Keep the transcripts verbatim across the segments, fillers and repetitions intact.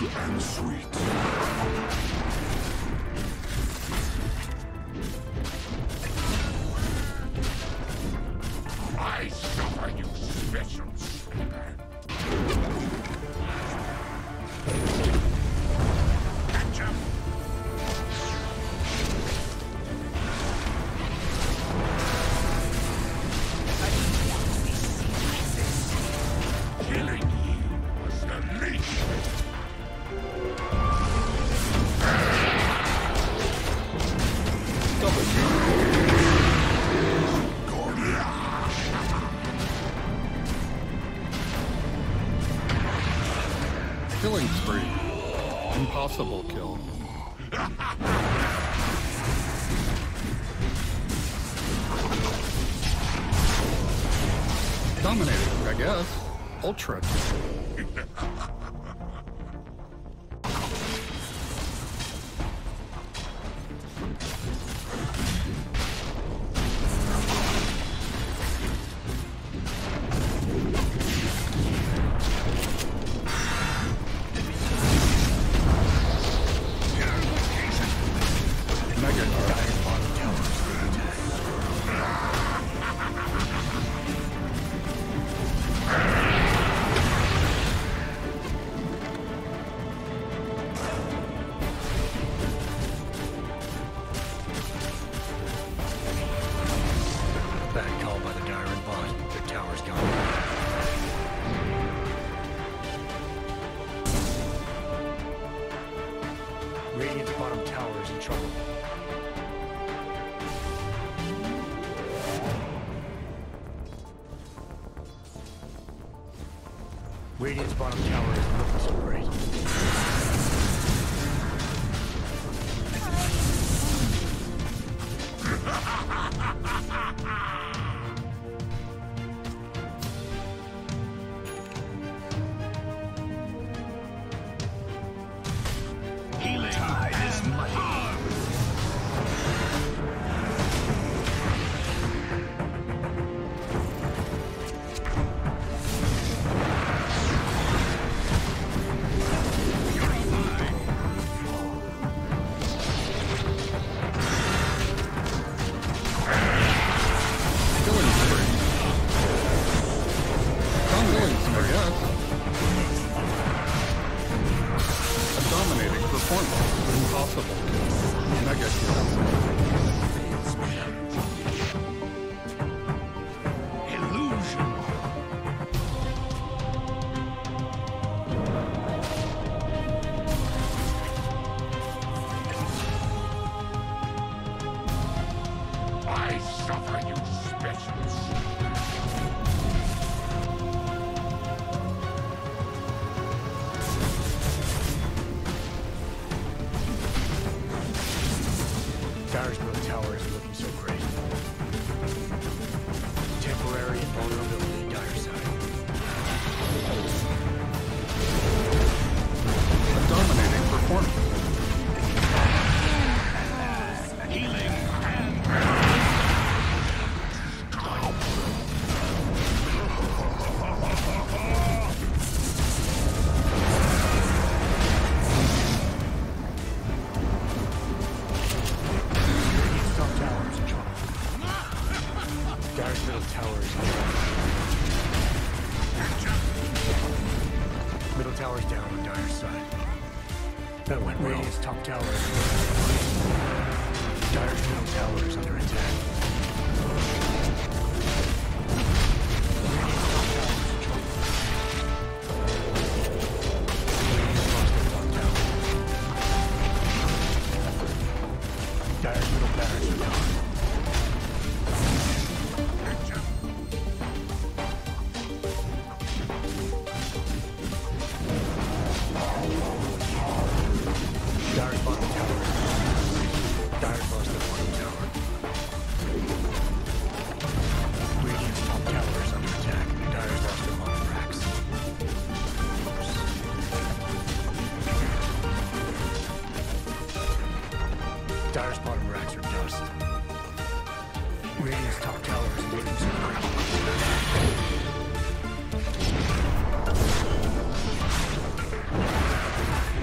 and sweet. I suffer you special sleeper. Catch him! Killing you was the least. Killing spree. Impossible kill. Dominating, I guess. Ultra. Bad call by the Tyrant bot. Their tower's gone. Radiant's bottom tower is in trouble. Radiant's bottom tower isn't looking so great. Healing tide is mighty. Dominating performance. Impossible kill. Mega kill. Illusion. I suffer you specials. Dyer's middle tower isn't looking so great. Temporary invulnerability, Dire side. A dominating performance. Healing and Dyer's middle tower is in trouble. Middle tower's down on Dyer's side. That went well. Radiant's top tower is Dyer's middle tower is under attack. Radiant's top tower is in trouble. Radiant's lost their top tower. Dyer's middle barracks are down. Dyer's bottom tower. Dyer's lost their bottom tower. Radiant's top tower is under attack. Dyer's lost their bottom racks. Dyer's bottom racks are dust. Radiant's top tower is looking so great.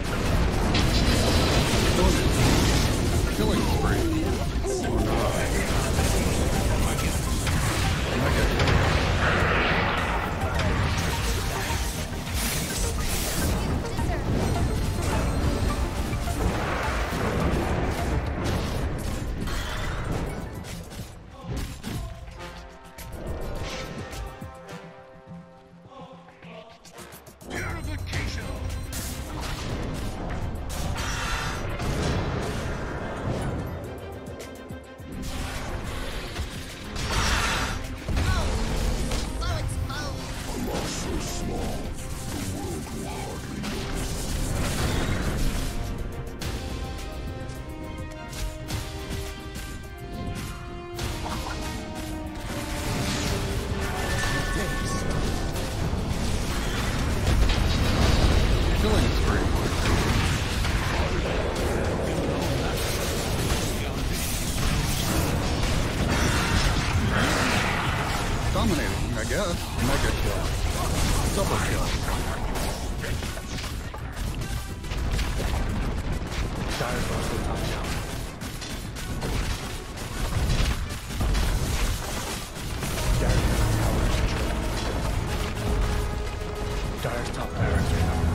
Dire's top barracks are under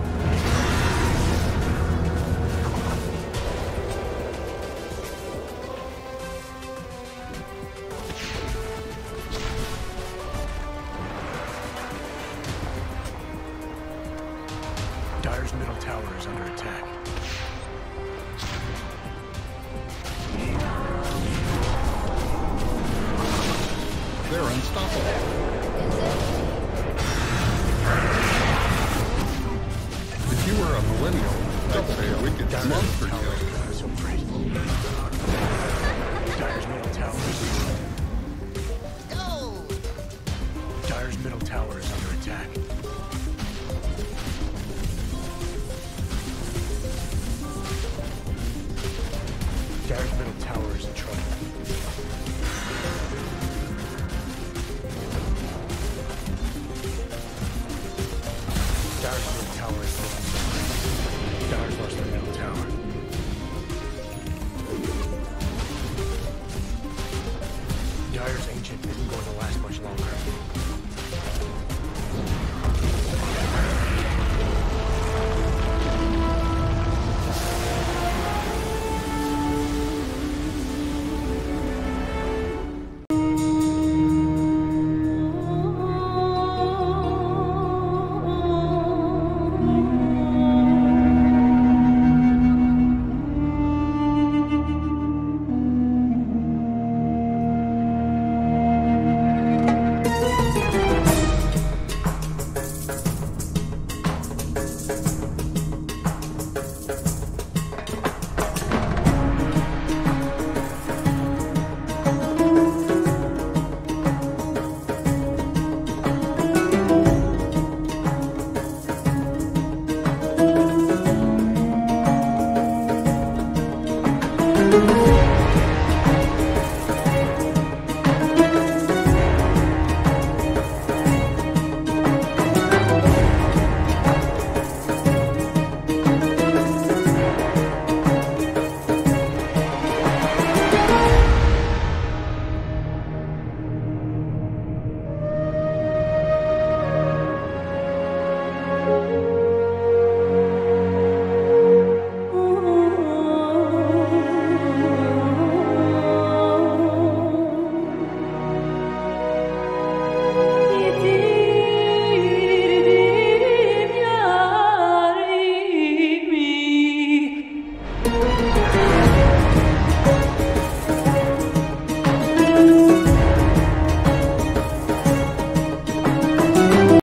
Dire's middle tower is under attack. They're unstoppable. If you were a millennial, I'd say we could Dire's monster middle tower kill. is so pretty. Dire's middle tower is Dire's middle tower is under attack. Dire's middle tower is in trouble. Dire's middle tower is losing. Dire's lost their middle tower. Dire's ancient isn't going to last much longer. Thank you.